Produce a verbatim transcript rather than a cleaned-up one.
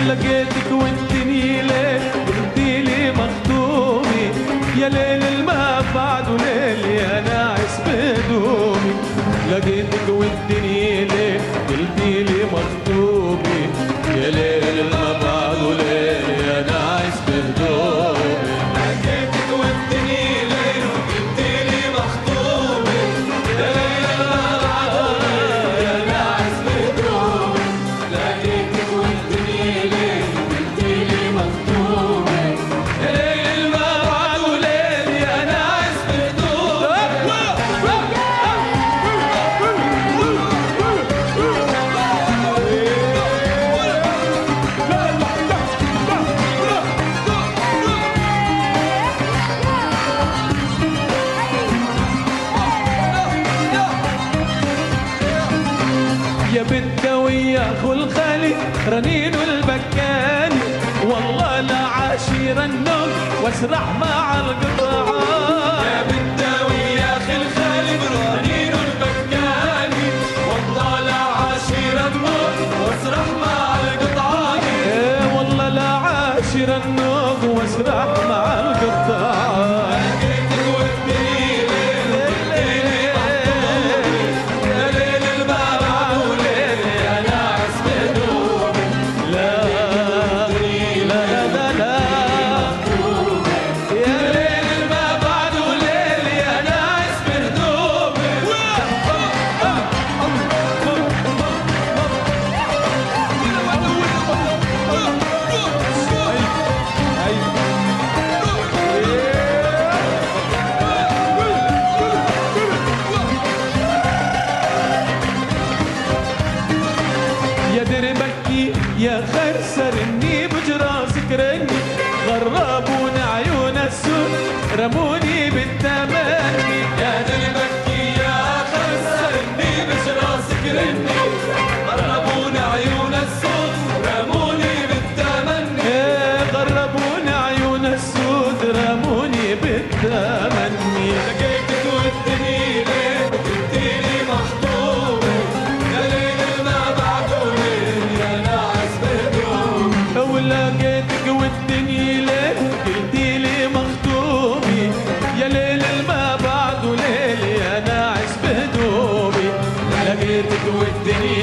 لقيتك والدنيا ليل قلتي لي مخدومي يا ليل ما بعده ليل يا ناعس بهدومي لقيتك والدنيا ليل قلتي لي مخدومي يا ليل ما بعده ليل يا ناعس بهدومي لقيتك والدنيا ليل قلتي لي مخدومي يا ليل ما بعده ليل يا ناعس بهدومي لقيتك والدنيا ليل قلتي لي مخدومي يا ليل ما بعده ليل يا ناعس بهدومي يا بنت ويا اخو الخالي رنين والبكاني والله لا عاشر النوم واسرح مع القطعان يا بنت ويا اخي الخالي رنين والبكاني والله لا عاشر النور واسرح مع القطعان ايه والله لا عاشر النوم واسرح مع القطعان لقيتك والدنيا ليل قلتي لي مخدومي يا ليل ما بعده ليل يا ناعس بهدومي لا لا لا لا يا ليل ما بعده ليل يا ناعس بهدومي يا دربكي يا خرسر اني بجراسك رني غربوني عيون السود رموني بالتمني يا دربكي يا خسرني مش راسك رني قربوني عيون السود رموني بالتمني ايه غربوني عيون السود رموني بالتمني لقيتك والدنيا ليل قلتي لي مخطوبة يا ليل ما بعده ليل يا ناعس بهدومي ولقيتك والدنيا ليل قلتي لي مخطوبي يا ليل ما بعده ليل يا ناعس بهدومي لقيتك والدنيا